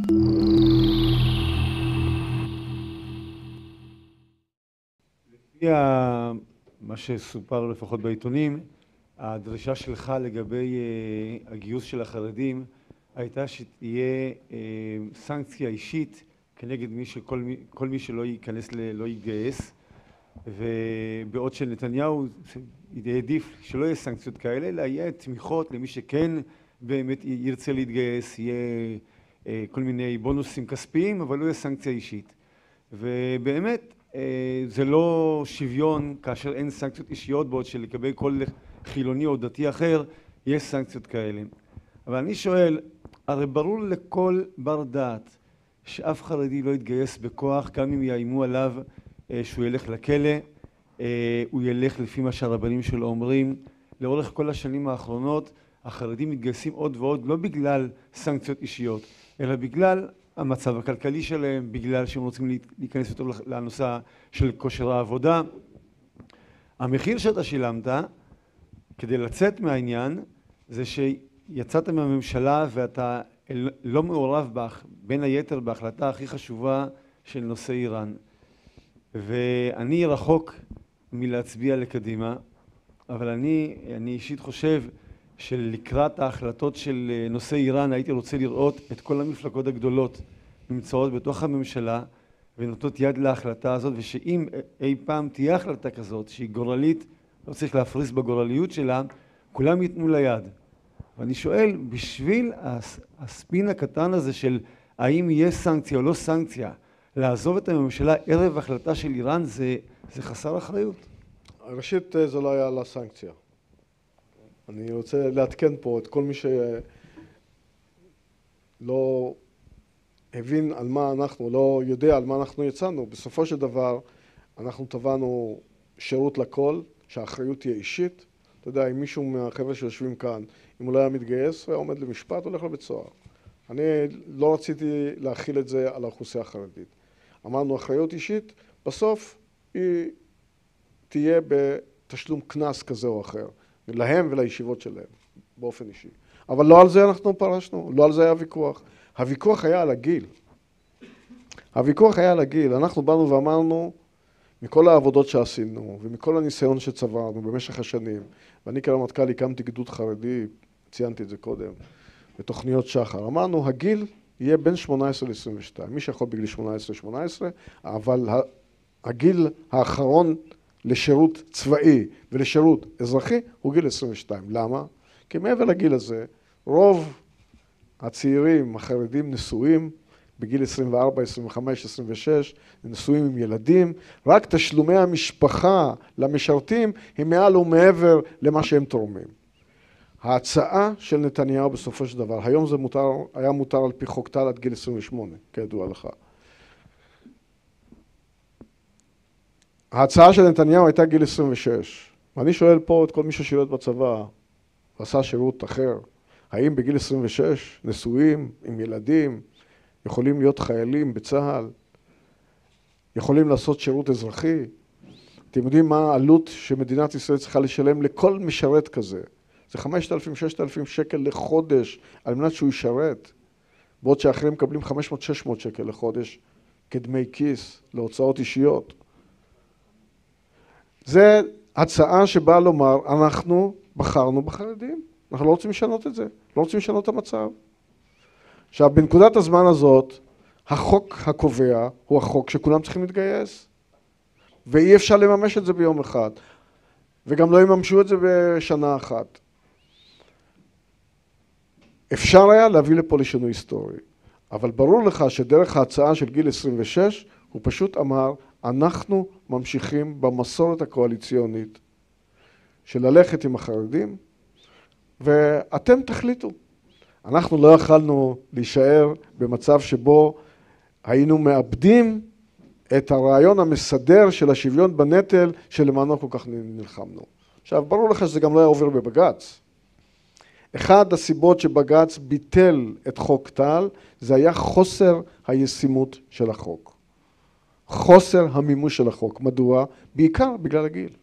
לפי מה שסופר לפחות בעיתונים, הדרישה שלך לגבי הגיוס של החרדים הייתה שתהיה סנקציה אישית כנגד כל מי שלא ייכנס, לא יתגייס, ובעוד שנתניהו העדיף שלא יהיה סנקציות כאלה, אלא יהיה תמיכות למי שכן באמת ירצה להתגייס, יהיה כל מיני בונוסים כספיים, אבל לא יהיה סנקציה אישית. ובאמת זה לא שוויון כאשר אין סנקציות אישיות, בעוד שלגבי כל חילוני או דתי אחר יש סנקציות כאלה. אבל אני שואל, הרי ברור לכל בר דעת שאף חרדי לא יתגייס בכוח, גם אם יאיימו עליו שהוא ילך לכלא, הוא ילך לפי מה שהרבנים שלו אומרים. לאורך כל השנים האחרונות החרדים מתגייסים עוד ועוד, לא בגלל סנקציות אישיות, אלא בגלל המצב הכלכלי שלהם, בגלל שהם רוצים להיכנס יותר לנושא של כושר העבודה. המחיר שאתה שילמת כדי לצאת מהעניין זה שיצאת מהממשלה ואתה לא מעורב בין היתר בהחלטה הכי חשובה של נושא איראן. ואני רחוק מלהצביע לקדימה, אבל אני אישית חושב שלקראת ההחלטות של נושא איראן הייתי רוצה לראות את כל המפלגות הגדולות נמצאות בתוך הממשלה ונותנות יד להחלטה הזאת, ושאם אי פעם תהיה החלטה כזאת שהיא גורלית, לא צריך להפריז בגורליות שלה, כולם ייתנו לה יד. ואני שואל, בשביל הספין הקטן הזה של האם יהיה סנקציה או לא סנקציה, לעזוב את הממשלה ערב החלטה של איראן, זה חסר אחריות. ראשית, זה לא היה לה סנקציה. אני רוצה לעדכן פה את כל מי שלא הבין על מה אנחנו, לא יודע על מה אנחנו יצאנו. בסופו של דבר, אנחנו טבענו שירות לכל, שהאחריות תהיה אישית. אתה יודע, אם מישהו מהחבר'ה שיושבים כאן, אם הוא לא היה מתגייס, הוא היה עומד למשפט, הולך לבית סוהר. אני לא רציתי להכיל את זה על האוכלוסייה החרדית. אמרנו, אחריות אישית, בסוף היא תהיה בתשלום קנס כזה או אחר, להם ולישיבות שלהם, באופן אישי. אבל לא על זה אנחנו פרשנו, לא על זה היה ויכוח. הוויכוח היה על הגיל. הוויכוח היה על הגיל. אנחנו באנו ואמרנו, מכל העבודות שעשינו ומכל הניסיון שצברנו במשך השנים, ואני כרמטכ"ל הקמתי גדוד חרדי, ציינתי את זה קודם, בתוכניות שחר. אמרנו, הגיל יהיה בין 18 ל-22. מי שיכול בגיל 18-18, אבל הגיל האחרון לשירות צבאי ולשירות אזרחי הוא גיל 22. למה? כי מעבר לגיל הזה, רוב הצעירים החרדים נשואים בגיל 24, 25, 26, נשואים עם ילדים. רק תשלומי המשפחה למשרתים הם מעל ומעבר למה שהם תורמים. ההצעה של נתניהו בסופו של דבר, היום זה היה מותר על פי חוק טל עד גיל 28, כידוע לך. ההצעה של נתניהו הייתה גיל 26. ואני שואל פה את כל מי ששירת בצבא, ועשה שירות אחר, האם בגיל 26 נשואים עם ילדים יכולים להיות חיילים בצה"ל, יכולים לעשות שירות אזרחי? אתם יודעים מה העלות שמדינת ישראל צריכה לשלם לכל משרת כזה? זה 5,000-6,000 שקל לחודש על מנת שהוא ישרת, בעוד שאחרים מקבלים 500-600 שקל לחודש כדמי כיס להוצאות אישיות. זה הצעה שבאה לומר, אנחנו בחרנו בחרדים, אנחנו לא רוצים לשנות את זה, לא רוצים לשנות את המצב. עכשיו, בנקודת הזמן הזאת, החוק הקובע הוא החוק שכולם צריכים להתגייס, ואי אפשר לממש את זה ביום אחד, וגם לא יממשו את זה בשנה אחת. אפשר היה להביא לפה לשינוי היסטורי, אבל ברור לך שדרך ההצעה של גיל 26, הוא פשוט אמר, אנחנו ממשיכים במסורת הקואליציונית של ללכת עם החרדים, ואתם תחליטו. אנחנו לא יכלנו להישאר במצב שבו היינו מאבדים את הרעיון המסדר של השוויון בנטל שלמענו כל כך נלחמנו. עכשיו, ברור לך שזה גם לא היה עובר בבג"ץ. אחד הסיבות שבג"ץ ביטל את חוק טל, זה היה חוסר הישימות של החוק. חוסר המימוש של החוק. מדוע? בעיקר בגלל הגיל.